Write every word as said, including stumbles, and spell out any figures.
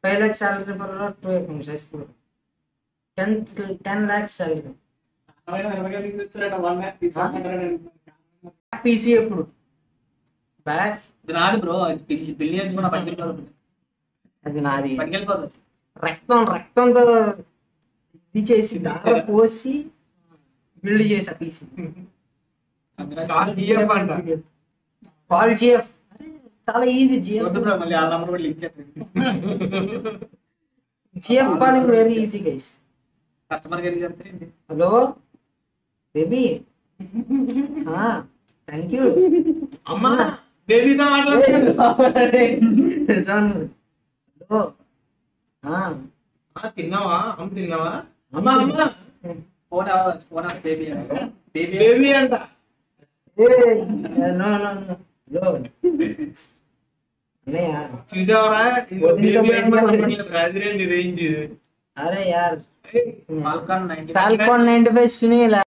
Five lakhs salary for two accounts high school. Ten ten lakhs salary. PC ఎప్పుడు back ఇది నాది bro, బిల్లి నుంచి కూడా పట్టుకెళ్ళిపోదు. అది నాది. పట్టుకెళ్ళిపోదు. రక్తం రక్తంతో ఇది చేసి దార పోసి బిల్డ్ చేసా పీసీ. కాల్ జిఎఫ్ చాలా ఈజీ. జిఎఫ్ బ్రో మళ్ళీ వాళ్ళ నంబర్ కూడా లింక్ చేస్తాను. GF calling very easy guys. Customer care చెప్తే హలో బేబీ, థ్యాంక్ యూ అమ్మా బేబీతో మాట్లాడుతున్నాడు. హలో తిన్నావా అమ్మ, తిన్నావా అమ్మా అమ్మా phone phone baby baby baby అంట. చూసావరా బేబీ అంటే రాజరేండి రేంజ్. అరే యార్ falcon ninety falcon ninety five Sunil